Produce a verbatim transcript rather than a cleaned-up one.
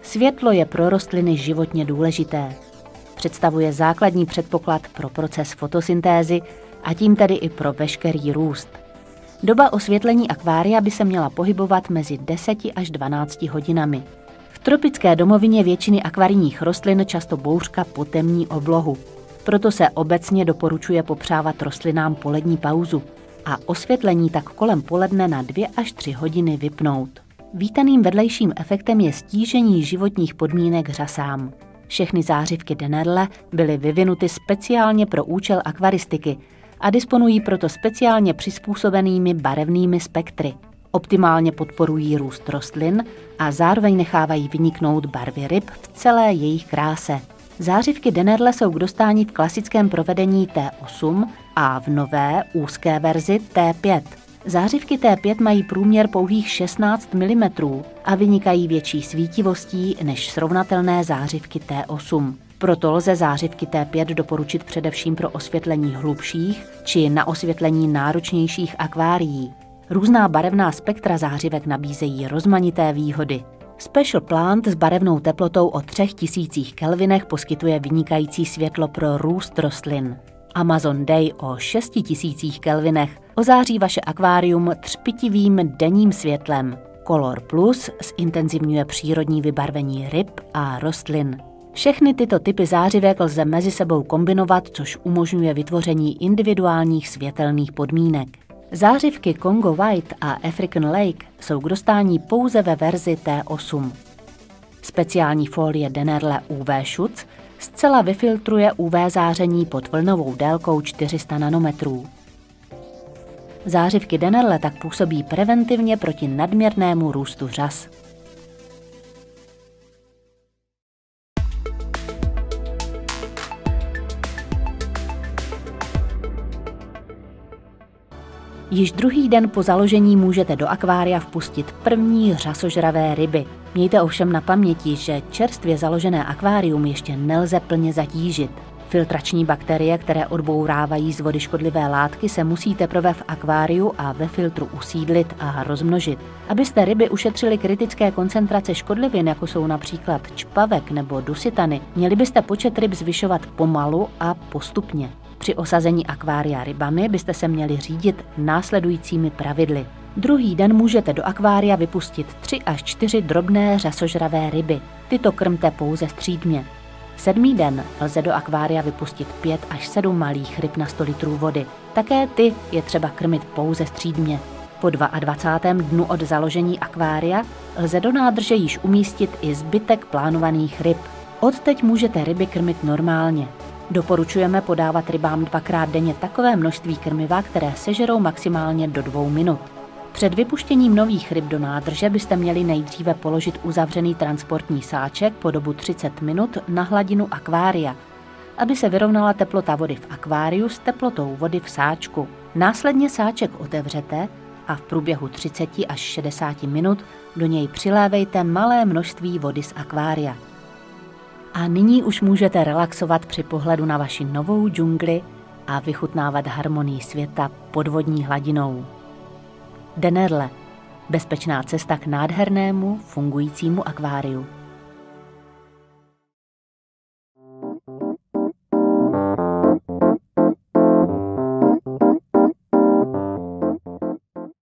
Světlo je pro rostliny životně důležité. Představuje základní předpoklad pro proces fotosyntézy a tím tedy i pro veškerý růst. Doba osvětlení akvária by se měla pohybovat mezi deseti až dvanácti hodinami. V tropické domovině většiny akvarijních rostlin často bouřka potemní oblohu. Proto se obecně doporučuje popřávat rostlinám polední pauzu a osvětlení tak kolem poledne na dvě až tři hodiny vypnout. Vítaným vedlejším efektem je stížení životních podmínek řasám. Všechny zářivky Dennerle byly vyvinuty speciálně pro účel akvaristiky a disponují proto speciálně přizpůsobenými barevnými spektry. Optimálně podporují růst rostlin a zároveň nechávají vyniknout barvy ryb v celé jejich kráse. Zářivky Dennerle jsou k dostání v klasickém provedení T osm a v nové úzké verzi T pět. Zářivky T pět mají průměr pouhých šestnáct milimetrů a vynikají větší svítivostí než srovnatelné zářivky T osm. Proto lze zářivky T pět doporučit především pro osvětlení hlubších či na osvětlení náročnějších akvárií. Různá barevná spektra zářivek nabízejí rozmanité výhody. Special Plant s barevnou teplotou o třech tisících kelvinech poskytuje vynikající světlo pro růst rostlin. Amazon Day o šesti tisících kelvinech ozáří vaše akvárium třpitivým denním světlem. Color Plus zintenzivňuje přírodní vybarvení ryb a rostlin. Všechny tyto typy zářivek lze mezi sebou kombinovat, což umožňuje vytvoření individuálních světelných podmínek. Zářivky Congo White a African Lake jsou k dostání pouze ve verzi T osm. Speciální folie Dennerle U V Schutz zcela vyfiltruje U V záření pod vlnovou délkou čtyři sta nanometrů. Zářivky Dennerle tak působí preventivně proti nadměrnému růstu řas. Již druhý den po založení můžete do akvária vpustit první řasožravé ryby. Mějte ovšem na paměti, že čerstvě založené akvárium ještě nelze plně zatížit. Filtrační bakterie, které odbourávají z vody škodlivé látky, se musí teprve v akváriu a ve filtru usídlit a rozmnožit. Abyste ryby ušetřili kritické koncentrace škodlivin, jako jsou například čpavek nebo dusitany, měli byste počet ryb zvyšovat pomalu a postupně. Při osazení akvária rybami byste se měli řídit následujícími pravidly. Druhý den můžete do akvária vypustit tři až čtyři drobné řasožravé ryby. Tyto krmte pouze střídmě. Sedmý den lze do akvária vypustit pět až sedm malých ryb na sto litrů vody. Také ty je třeba krmit pouze střídmě. Po dvacátém druhém dnu od založení akvária lze do nádrže již umístit i zbytek plánovaných ryb. Odteď můžete ryby krmit normálně. Doporučujeme podávat rybám dvakrát denně takové množství krmiva, které sežerou maximálně do dvou minut. Před vypuštěním nových ryb do nádrže byste měli nejdříve položit uzavřený transportní sáček po dobu třicet minut na hladinu akvária, aby se vyrovnala teplota vody v akváriu s teplotou vody v sáčku. Následně sáček otevřete a v průběhu třicet až šedesát minut do něj přilévejte malé množství vody z akvária. A nyní už můžete relaxovat při pohledu na vaši novou džungli a vychutnávat harmonii světa pod vodní hladinou. Dennerle. Bezpečná cesta k nádhernému, fungujícímu akváriu.